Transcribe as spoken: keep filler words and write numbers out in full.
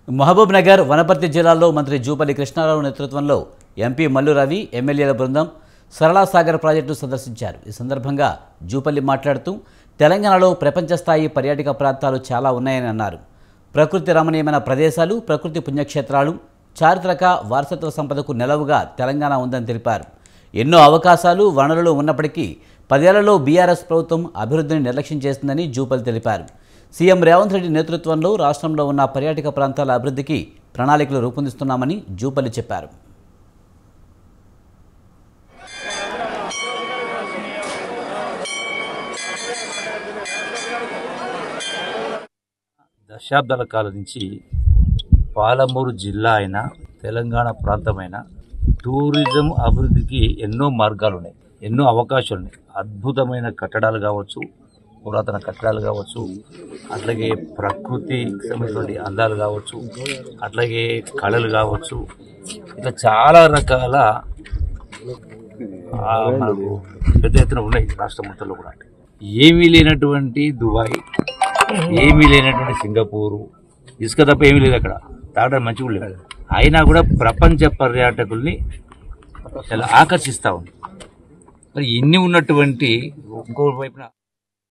మహబూబ్ నగర్ వనపర్తి జిల్లాలో మంత్రి జూపల్లి కృష్ణారావు నేతృత్వంలో ఎంపీ మల్లు రవి ఎమ్మెల్యేల బృందం సరళాసాగర్ ప్రాజెక్టు సందర్శించారు। ఈ సందర్భంగా జూపల్లి మాట్లాడుతూ తెలంగాణలో ప్రపంచ స్థాయి పర్యాటక ప్రాంతాలు చాలా ఉన్నాయని అన్నారు। ప్రకృతి రమణీయమైన ప్రదేశాలు, ప్రకృతి పుణ్యక్షేత్రాలు, చారిత్రక వారసత్వ సంపదకు నెలవుగా తెలంగాణ ఉందని తెలిపారు। ఎన్నో అవకాశాలు, వనరులు ఉన్నప్పటికీ పదేళ్లలో బీఆర్ఎస్ ప్రభుత్వం అభివృద్ధిని నిర్లక్ష్యం చేస్తుందని జూపల్లి తెలిపారు। సీఎం రేవంత్ రెడ్డి నేతృత్వంలో రాష్ట్రంలో ఉన్న పర్యాటక ప్రాంతాల అభివృద్ధికి ప్రణాళికలు రూపొందిస్తున్నామని జూపల్లి చెప్పారు। దశాబ్దాల కాలం నుంచి పాలమూరు జిల్లా అయినా తెలంగాణ ప్రాంతమైన టూరిజం అభివృద్ధికి ఎన్నో మార్గాలు ఉన్నాయి, ఎన్నో అవకాశాలు ఉన్నాయి। అద్భుతమైన కట్టడాలు కావచ్చు, పురాతన కట్టడాలు కావచ్చు, అట్లాగే ప్రకృతి సంబంధించిన అందాలు కావచ్చు, అట్లాగే కళలు కావచ్చు, ఇట్లా చాలా రకాల మనకు పెద్ద ఎత్తున ఉన్నాయి రాష్ట్రం మొత్తంలో కూడా। ఏమీ లేనటువంటి దుబాయ్, ఏమీ లేనటువంటి సింగపూరు, ఇసుక తప్ప ఏమీ లేదు అక్కడ, తాగడానికి మంచిగా లేదు, అయినా కూడా ప్రపంచ పర్యాటకుల్ని చాలా ఆకర్షిస్తూ ఉంది। మరి ఇన్ని ఉన్నటువంటి ఇంకో వైపున